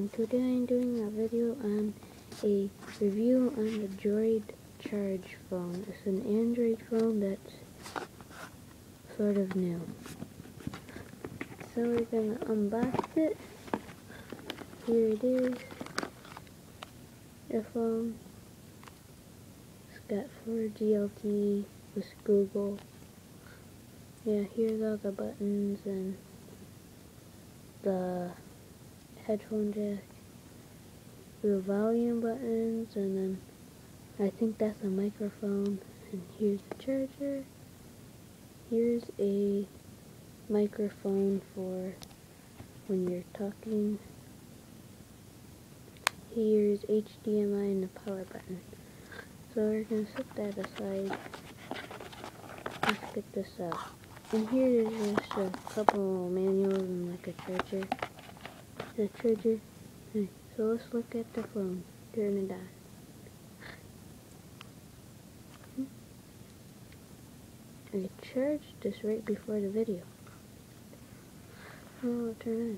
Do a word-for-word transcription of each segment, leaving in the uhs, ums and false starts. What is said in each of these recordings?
and today I'm doing a video on a review on the Droid Charge phone. It's an Android phone that's sort of new. So we're gonna unbox it. Here it is. The phone. It's got four G L T E with Google. Yeah, here's all the buttons and the headphone jack, the volume buttons, and then I think that's a microphone, and here's the charger. Here's a microphone for when you're talking. Here's H D M I and the power button. So we're going to set that aside. Let's get this out. And here is just a couple manuals and like a charger. The charger. Okay, so let's look at the phone. Turn it on. I charged this right before the video. Oh, it'll turn on.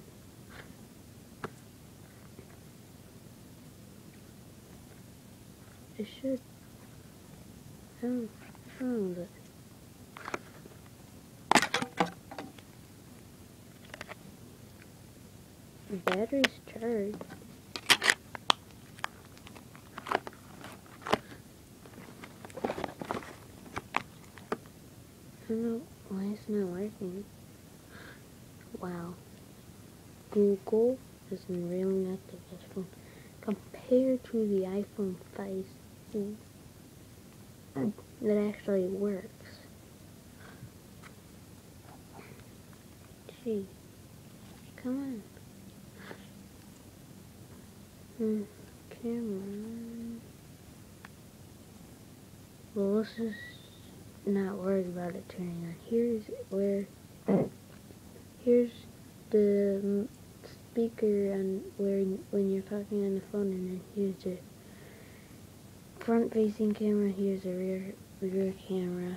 It should. Oh, found it. The battery's charged. I don't know why it's not working. Wow. Google is really not the best phone compared to the iPhone five C that actually works. Gee, come on. Hmm, camera. Well, let's just not worry about it turning on. Here's where, here's the speaker on where when you're talking on the phone, and then here's the front-facing camera. Here's a rear rear camera.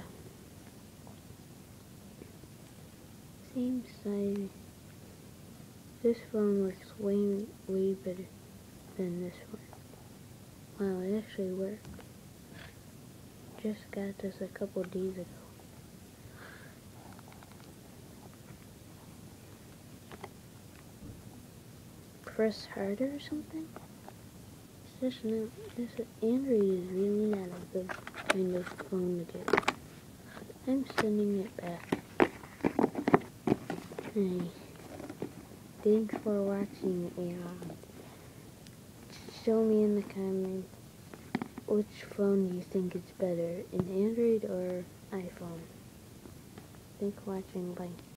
Same size. This phone works way way better than this one. Wow, it actually worked. Just got this a couple days ago. Press harder or something? It's just not. This Android is really not a good kind of phone to get. I'm sending it back. Hey, thanks for watching, and show me in the comments which phone you think is better, an Android or iPhone. Thanks for watching. Bye.